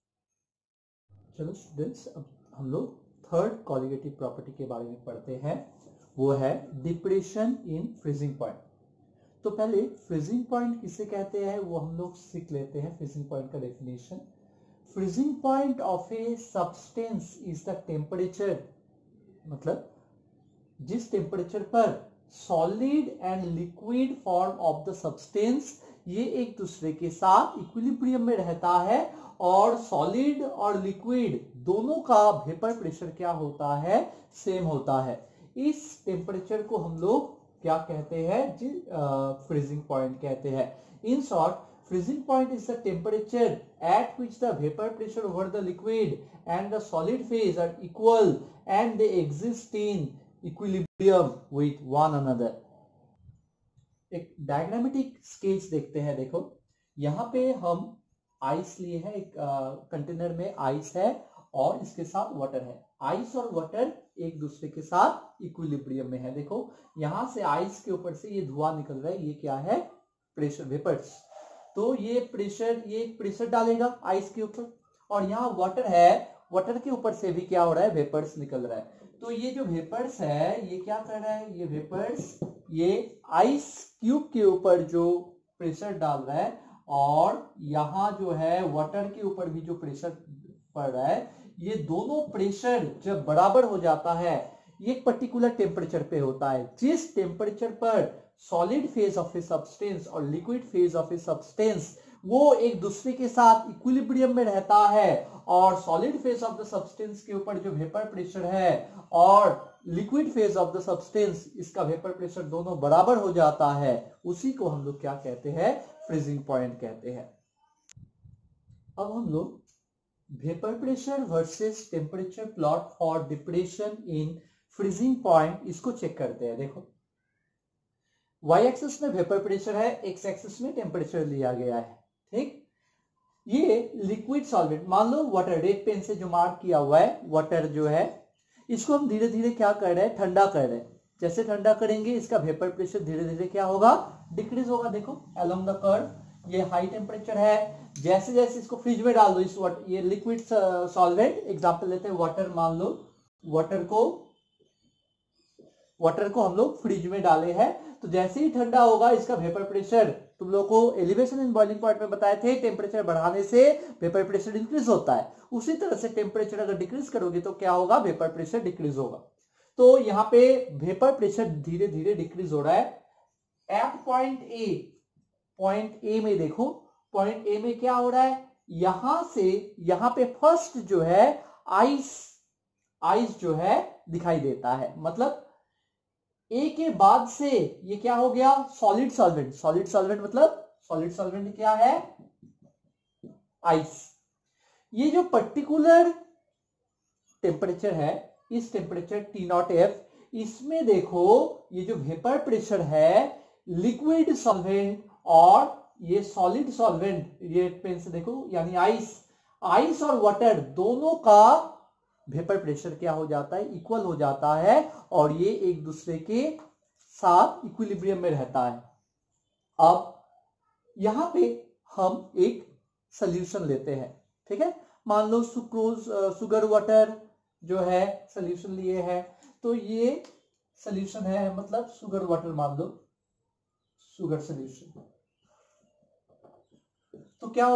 चलो स्टूडेंट्स अब हम लोग थर्ड कॉलिगेटिव प्रॉपर्टी के बारे में पढ़ते हैं, वो है डिप्रेशन इन फ्रीजिंग पॉइंट. तो पहले फ्रीजिंग पॉइंट किसे कहते हैं वो हम लोग सीख लेते हैं. फ्रीजिंग पॉइंट का definition, freezing point of a substance is the temperature, मतलब जिस टेम्परेचर पर solid and liquid form of the substance ये एक दूसरे के साथ इक्विलिब्रियम में रहता है और सॉलिड और लिक्विड दोनों का वेपर प्रेशर क्या होता है सेम होता है. इस टेम्परेचर को हम लोग क्या कहते हैं जी फ्रीजिंग पॉइंट कहते हैं. In short freezing point is the temperature at which the vapour pressure over the liquid and the solid phase are equal and they exist in equilibrium with one another. एक diagrammatic sketch देखते हैं. देखो यहाँ पे हम ice लिए हैं, एक कंटेनर में आइस है और इसके साथ वाटर है. आइस और वाटर एक दूसरे के साथ इक्विलिब्रियम में है. देखो यहाँ से आइस के ऊपर से ये धुआं निकल रहा है, ये क्या है प्रेशर वेपर्स. तो ये प्रेशर ये प्रेशर डालेगा आइस के ऊपर और यहाँ वाटर है, वाटर के ऊपर से भी क्या हो रहा है वेपर्स निकल रहा है. तो ये जो वेपर्स है ये क्या कर रहा है, ये वेपर्स ये आइस क्यूब के ऊपर जो प्रेशर डाल रहा है और यहाँ जो है वाटर के ऊपर भी जो प्रेशर पड़ रहा है, ये दोनों प्रेशर जब बराबर हो जाता है ये एक पर्टिकुलर टेम्परेचर पे होता है. जिस टेम्परेचर पर solid phase of a substance और liquid phase of a substance वो एक दूसरे के साथ इक्विलिब्रियम में रहता है और solid phase of the substance के ऊपर जो वेपर प्रेशर है और liquid phase of the substance इसका वेपर प्रेशर दोनों बराबर हो जाता है, उसी को हम लोग क्या कहते हैं फ्रीजिंग पॉइंट कहते हैं. अब हम लोग vapour pressure versus temperature plot for depression in freezing point इसको चेक करते हैं. देखो y एक्सिस में वेपर प्रेशर है, x एक्सिस में टेम्परेचर लिया गया है. ठीक, ये लिक्विड सॉल्वेंट मान लो वाटर, रेड पेन से जो मार्क किया हुआ है वाटर जो है इसको हम धीरे धीरे क्या कर रहे हैं ठंडा कर रहे हैं. जैसे ठंडा करेंगे इसका वेपर प्रेशर धीरे धीरे क्या होगा डिक्रीज होगा. देखो अलोंग द कर्व ये हाई टेम्परेचर है, जैसे जैसे इसको फ्रिज में डाल दो इस वाटर ये लिक्विड सॉल्वेंट एग्जांपल लेते हैं वाटर, मान लो वाटर को वाटर को हम लोग फ्रिज में डाले हैं तो जैसे ही ठंडा होगा इसका वेपर प्रेशर, तुम लोग को एलिवेशन इन बॉइलिंग पॉइंट में बताए थे टेम्परेचर बढ़ाने से वेपर प्रेशर इंक्रीज होता है, उसी तरह से टेम्परेचर अगर डिक्रीज करोगे तो क्या होगा वेपर प्रेशर डिक्रीज होगा. तो यहाँ पे वेपर प्रेशर धीरे धीरे डिक्रीज हो रहा है. At point A point A में देखो पॉइंट ए में क्या हो रहा है, यहां से यहां पे फर्स्ट जो है आइस आइस जो है दिखाई देता है. मतलब ए के बाद से ये क्या हो गया सॉलिड सॉल्वेंट. सॉलिड सॉल्वेंट मतलब सॉलिड सॉल्वेंट क्या है आइस. ये जो पर्टिकुलर टेम्परेचर है इस टेम्परेचर टी नॉट एफ, इसमें देखो ये जो वेपर प्रेशर है लिक्विड सॉल्वेंट और ये सॉलिड सॉल्वेंट, ये पेन से देखो यानी आइस आइस और वाटर दोनों का वेपर प्रेशर क्या हो जाता है इक्वल हो जाता है और ये एक दूसरे के साथ इक्विलिब्रियम में रहता है. अब यहां पे हम एक सोल्यूशन लेते हैं. ठीक है, मान लो सुक्रोज शुगर वाटर जो है सोल्यूशन लिए है, तो ये सोल्यूशन है मतलब शुगर वाटर मान लो शुगर सोल्यूशन. तो क्या होगा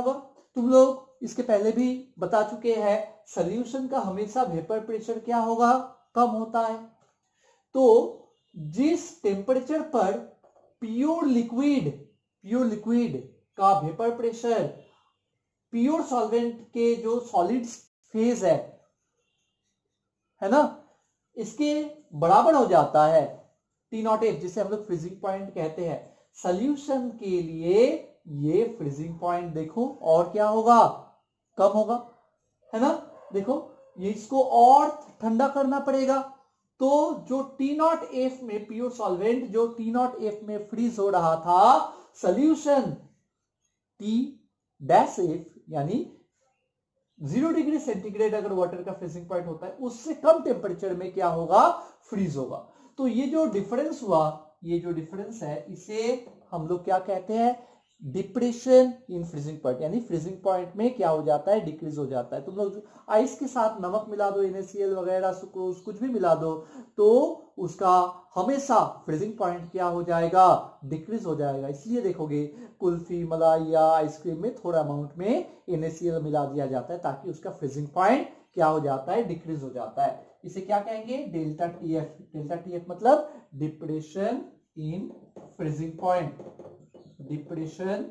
तुम लोग इसके पहले भी बता चुके हैं, सॉल्यूशन का हमेशा वेपर प्रेशर क्या होगा, कम होता है। तो जिस टेम्परेचर पर प्योर लिक्विड प्योर लिक्विड का वेपर प्रेशर प्योर सॉल्वेंट के जो सॉलिड फेज है है ना, इसके बराबर हो जाता है, टी नॉट एफ, जिसे हम लोग फ्रीजिंग पॉइंट कहते हैं। सॉल्यूशन के लिए ये फ्रीजिंग पॉइंट देखो और क्या होगा, कम होगा, है ना। देखो ये इसको और ठंडा करना पड़ेगा, तो जो टी नॉट एफ में प्योर सॉल्वेंट जो टी नॉट एफ में फ्रीज हो रहा था, सॉल्यूशन टी डैश एफ यानी जीरो डिग्री सेंटीग्रेड अगर वाटर का फ्रीजिंग पॉइंट होता है, उससे कम टेम्परेचर में क्या होगा, फ्रीज होगा। तो ये जो डिफरेंस हुआ, ये जो डिफरेंस है, इसे हम लोग क्या कहते हैं, डिप्रेशन इन फ्रीजिंग पॉइंट, यानी फ्रीजिंग पॉइंट में क्या हो जाता है, डिक्रीज हो जाता है। तुम लोग आइस के साथ नमक मिला दो, एन ए सी एल वगैरह सुक्रोज कुछ भी मिला दो, तो उसका हमेशा फ्रीजिंग पॉइंट क्या हो जाएगा, डिक्रीज हो जाएगा। इसलिए देखोगे कुल्फी, मलाई या आइसक्रीम में थोड़ा अमाउंट में एन ए सी एल मिला दिया जाता है, ताकि उसका फ्रीजिंग पॉइंट क्या हो जाता है, डिक्रीज हो जाता है। इसे क्या कहेंगे, delta T F. Delta T F मतलब depression in freezing point, depression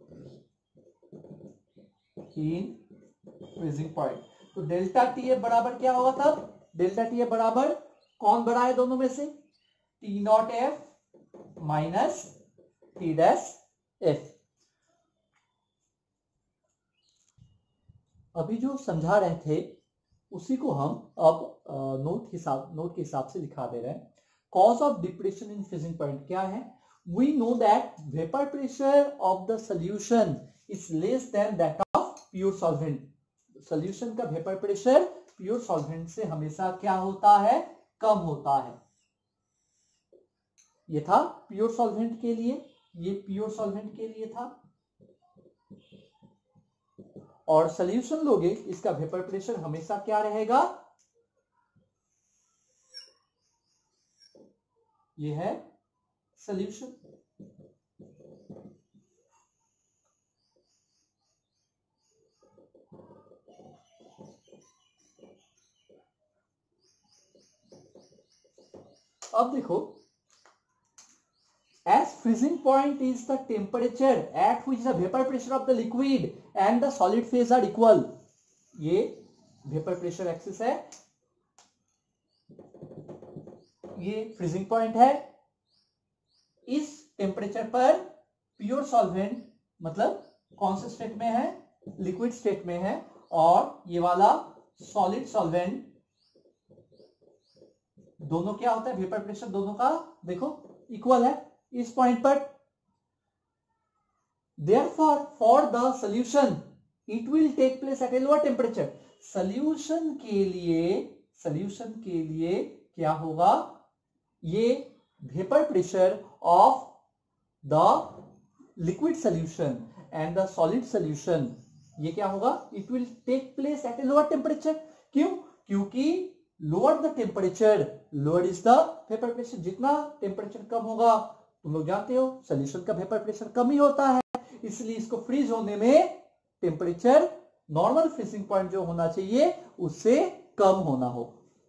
in freezing point. तो डेल्टा टी एफ बराबर क्या होगा तब, डेल्टा टी एफ बराबर कौन बड़ा है दोनों में से, T naught F minus T dash F. अभी जो समझा रहे थे उसी को हम अब नोट हिसाब नोट के हिसाब से दिखा दे रहे हैं। Cause of depression in freezing point क्या है, we know that vapor pressure of the solution is less than that of pure solvent. solution का vapor pressure pure solvent से हमेशा क्या होता है, कम होता है। ये था pure solvent के लिए, ये pure solvent के लिए था। और solution लोगे, इसका vapor pressure हमेशा क्या रहेगा, ये है सॉल्यूशन। अब देखो, as freezing point is the temperature at which the vapor pressure of the liquid and the solid phase are equal. ये vapor pressure एक्सिस है, ये फ्रीजिंग पॉइंट है। इस टेम्परेचर पर प्योर सॉल्वेंट मतलब कौन से स्टेट में है, लिक्विड स्टेट में है, और ये वाला सॉलिड सॉल्वेंट, दोनों क्या होता है, वेपर प्रेशर दोनों का देखो इक्वल है इस पॉइंट पर। Therefore for the solution it will take place at a lower temperature. Solution के लिए सॉल्यूशन के लिए क्या होगा, ये vapour pressure of the liquid solution and the solid solution, ये क्या होगा, it will take place at a lower temperature. क्यों, क्योंकि lower the temperature lower is the vapour pressure. जितना टेम्परेचर कम होगा, तुम लोग जानते हो सॉल्यूशन का वेपर प्रेशर कम ही होता है, इसलिए इसको फ्रीज होने में टेम्परेचर नॉर्मल फ्रीजिंग पॉइंट जो होना चाहिए उससे कम होना हो।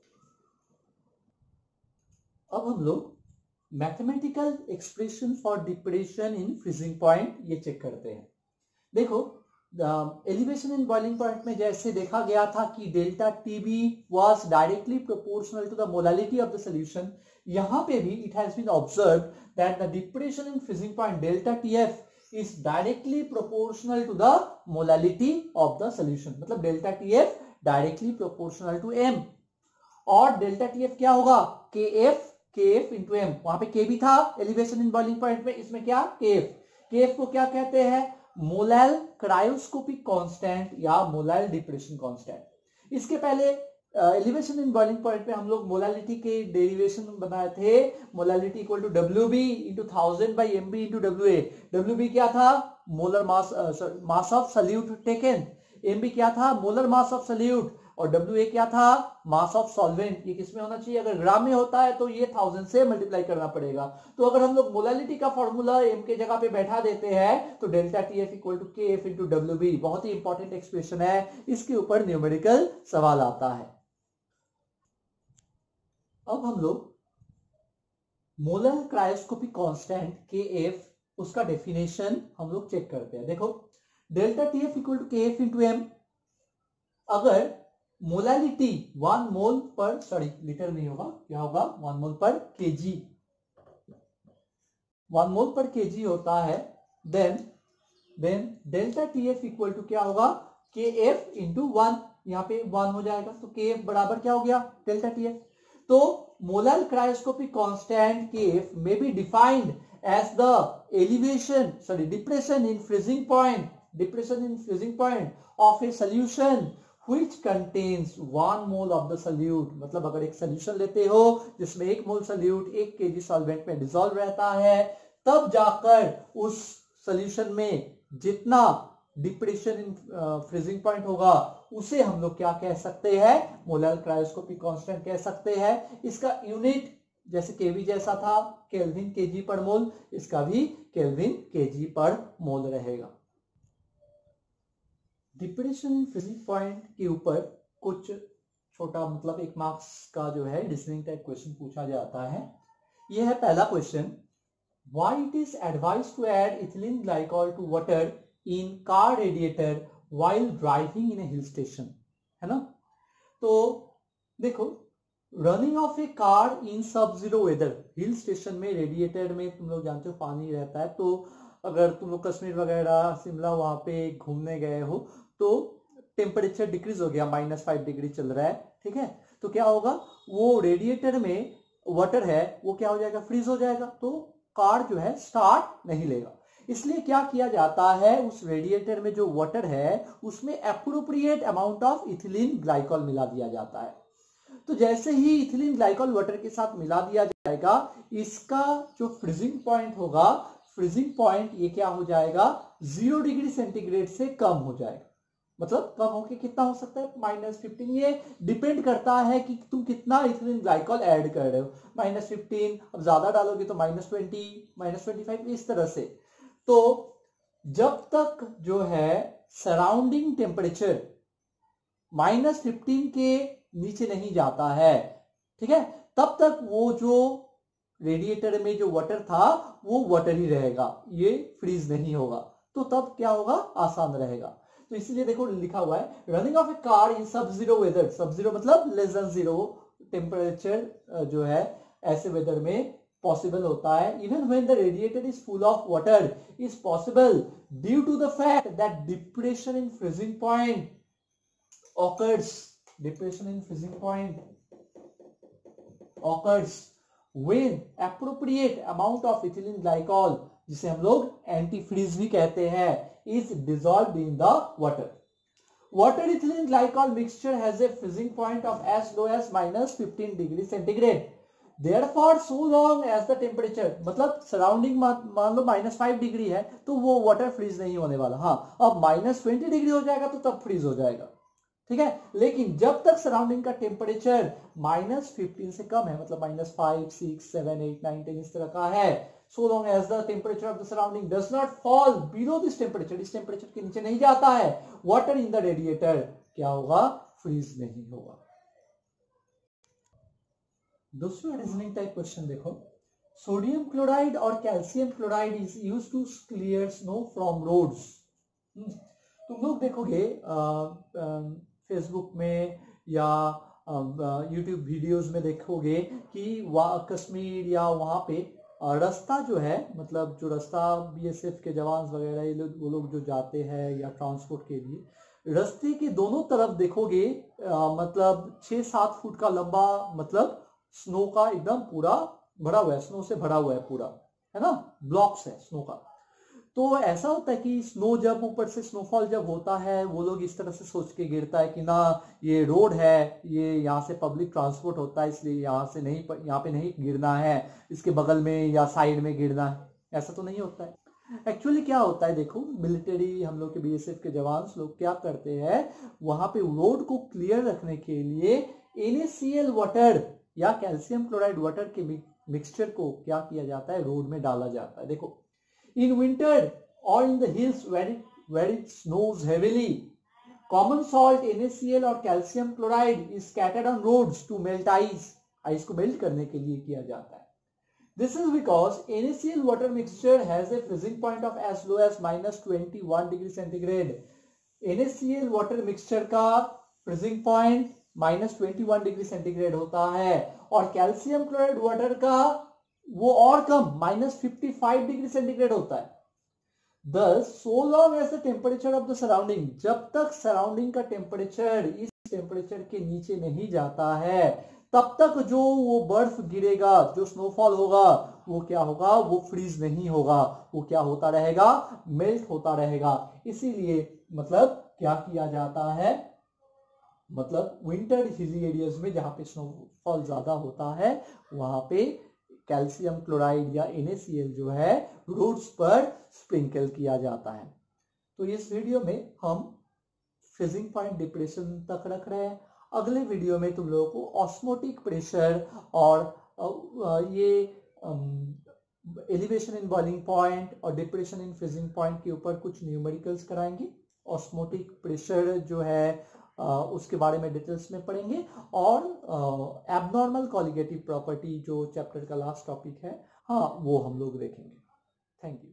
अब हम लोग mathematical expression for depression in freezing point ये चेक करते हैं। देखो एलिवेशन इन बॉइलिंग पॉइंट में जैसे देखा गया था कि delta TB was directly proportional to the molality of the solution, यहां पे भी it has been observed that the depression in freezing point delta TF is directly proportional to the molality of the solution. मतलब delta TF directly proportional to m, और delta TF क्या होगा, के F के F into M. वहां पे के भी था एलिवेशन इन बॉइलिंग पॉइंट में, इसमें क्या के एफ। के एफ को क्या कहते हैं, मोलाइल क्रायोस्कोपिक कांस्टेंट या मोलाइल डिप्रेशन कांस्टेंट। इसके पहले एलिवेशन इन बॉइलिंग पॉइंट पे हम लोग मोलालिटी के डेरिवेशन बनाए थे, molality equal to W B into thousand by M B into W A. W B क्या था, molar mass mass of solute taken, M B क्या था, मोलर मास ऑफ सॉल्यूट और डब्ल्यू ए क्या था, मास ऑफ सॉल्वेंट। ये किसमें होना चाहिए, अगर ग्राम में होता है तो ये थाउजेंड से मल्टीप्लाई करना पड़ेगा। तो अगर हम लोग मोलालिटी का फॉर्मूला एम के जगह पे बैठा देते हैं तो delta T F equal to K F into W B, बहुत ही इंपॉर्टेंट एक्सप्रेशन है, इसके ऊपर न्यूमेरिकल सवाल आता है। अब हम लोग molar cryoscopic constant K F, उसका डेफिनेशन हम लोग चेक करते हैं। देखो delta T F equal to K F into m, अगर molality one mole per, sorry litre नहीं होगा, क्या होगा, one mole per KG, one mole per kg होता है, then then delta T F equal to क्या होगा, के एफ इंटू वन, यहाँ पे वन हो जाएगा तो के एफ बराबर क्या हो गया, डेल्टा टी एफ। तो molar cryoscopic constant K F may be defined as the elevation, sorry, depression in freezing point, depression in freezing point of a solution which contains one mole of the solute। मतलब अगर एक solution लेते हो जिसमें एक mole solute एक kg solvent में dissolve रहता है, तब जाकर उस सोल्यूशन में जितना डिप्रेशन इन फ्रीजिंग पॉइंट होगा उसे हम लोग क्या कह सकते हैं, मोलर क्रायोस्कोपिक कांस्टेंट कह सकते हैं। इसका यूनिट जैसे केवी जैसा था केल्विन केजी पर मोल, इसका भी केल्विन केजी पर मोल रहेगा। डिप्रेशन इन फ्रीजिंग पॉइंट के ऊपर कुछ छोटा मतलब एक मार्क्स का जो है रीजनिंग टाइप क्वेश्चन पूछा जाता है। यह है पहला question, why it is advise to add ethylene glycol to water in car radiator while driving in a hill station, है ना। तो देखो running of a car in sub zero weather, hill station में रेडिएटर में तुम लोग जानते हो पानी रहता है, तो अगर तुम लोग कश्मीर वगैरह शिमला वहां पे घूमने गए हो तो टेम्परेचर डिक्रीज हो गया, माइनस फाइव डिग्री चल रहा है, ठीक है, तो क्या होगा, वो रेडिएटर में वाटर है वो क्या हो जाएगा, फ्रीज हो जाएगा, तो कार जो है स्टार्ट नहीं लेगा। इसलिए क्या किया जाता है, उस रेडिएटर में जो वाटर है उसमें appropriate amount of ethylene glycol मिला दिया जाता है। तो जैसे ही इथिलीन ग्लाइकॉल वाटर के साथ मिला दिया जाएगा, इसका जो फ्रीजिंग पॉइंट होगा, फ्रीजिंग पॉइंट ये क्या हो जाएगा, जीरो डिग्री सेंटीग्रेड से कम हो जाएगा। मतलब कम होके कितना हो सकता है, माइनस फिफ्टीन। ये डिपेंड करता है कि तुम कितना इथिलीन ग्लाइकॉल ऐड कर रहे हो, माइनस फिफ्टीन, अब ज्यादा डालोगे तो minus twenty, minus twenty five, इस तरह से। तो जब तक जो है सराउंडिंग टेम्परेचर माइनस फिफ्टीन के नीचे नहीं जाता है, ठीक है, तब तक वो जो रेडिएटर में जो वाटर था वो वाटर ही रहेगा, ये फ्रीज नहीं होगा। तो तब क्या होगा, आसान रहेगा। तो इसलिए देखो लिखा हुआ है running of a car in sub zero weather, sub zero मतलब लेस देन जीरो टेम्परेचर जो है ऐसे वेदर में पॉसिबल होता है। Even when the radiator is full of water is possible due to the fact that depression in freezing point occurs, depression in freezing point occurs when appropriate amount of ethylene glycol, जिसे हम लोग anti freeze भी कहते हैं, is dissolved in the water. Water ethylene glycol mixture has a freezing point of as low as minus fifteen degree centigrade. Therefore, so long as the temperature, मतलब surrounding मान लो minus five degree है तो वो water freeze नहीं होने वाला। हाँ, अब माइनस ट्वेंटी डिग्री हो जाएगा तो तब फ्रीज हो जाएगा, ठीक है। लेकिन जब तक सराउंडिंग का टेम्परेचर माइनस फिफ्टीन से कम है, मतलब minus five, six, seven, eight, nine, ten इस तरह का है, so long as the temperature of the surrounding does not fall below this temperature, इस टेम्परेचर के नीचे नहीं जाता है, वाटर इन द रेडिएटर क्या होगा, फ्रीज नहीं होगा। दूसरा रीजनिंग टाइप क्वेश्चन देखो, सोडियम क्लोराइड और calcium chloride is used to clear snow from roads. तुम लोग देखोगे फेसबुक में या यूट्यूब वीडियोस में देखोगे कि कश्मीर या वहां पे रास्ता जो है, मतलब जो रास्ता बीएसएफ के जवान वगैरह ये लोग वो लोग जो जाते हैं या ट्रांसपोर्ट के लिए, रास्ते के दोनों तरफ देखोगे आ, मतलब छह सात फुट का लंबा, मतलब स्नो का एकदम पूरा भरा हुआ है, स्नो से भरा हुआ है पूरा, है ना, ब्लॉक्स है स्नो का। तो ऐसा होता है कि स्नो जब ऊपर से स्नोफॉल जब होता है, वो लोग इस तरह से सोच के गिरता है कि ना ये रोड है, ये यहाँ से पब्लिक ट्रांसपोर्ट होता है, इसलिए यहाँ से नहीं, यहाँ पे नहीं गिरना है, इसके बगल में या साइड में गिरना है। ऐसा तो नहीं होता है। एक्चुअली क्या होता है, देखो मिलिट्री हम लोग के बीएसएफ के जवान लोग क्या करते हैं, वहां पे रोड को क्लियर रखने के लिए N A C L water या कैल्शियम क्लोराइड वाटर के मिक्सचर को क्या किया जाता है, रोड में डाला जाता है। देखो इन विंटर और in the hills where it where it snows heavily, common salt N A C L और calcium chloride is scattered on roads to melt ice, ice को मेल्ट करने के लिए किया जाता है। This is because N A C L water mixture has a freezing point of as low as minus twenty-one degree centigrade. N A C L water mixture का freezing point minus twenty-one degree centigrade होता है और calcium chloride water का वो और कम minus fifty-five degree centigrade होता है। Thus, so long as the temperature of the surrounding, जब तक सराउंडिंग का टेम्परेचर इस टेम्परेचर के नीचे नहीं जाता है, तब तक जो वो बर्फ गिरेगा, जो स्नोफॉल होगा, वो क्या होगा, वो फ्रीज नहीं होगा, वो क्या होता रहेगा, मेल्ट होता रहेगा। इसीलिए मतलब क्या किया जाता है, मतलब विंटर हिली एरियाज में जहां पे स्नोफॉल ज्यादा होता है, वहां पे कैल्शियम क्लोराइड या एन ए सी एल जो है रोड्स पर स्प्रिंकल किया जाता है। तो इस वीडियो में हम फ्रीजिंग पॉइंट डिप्रेशन तक रख रहे हैं। अगले वीडियो में तुम लोगों को ऑस्मोटिक प्रेशर और ये एलिवेशन इन बॉइलिंग पॉइंट और डिप्रेशन इन फ्रीजिंग पॉइंट के ऊपर कुछ न्यूमेरिकल्स कराएंगे। ऑस्मोटिक प्रेशर जो है उसके बारे में डिटेल्स में पढ़ेंगे और एबनॉर्मल कॉलिगेटिव प्रॉपर्टी जो चैप्टर का लास्ट टॉपिक है, हाँ वो हम लोग देखेंगे। Thank you.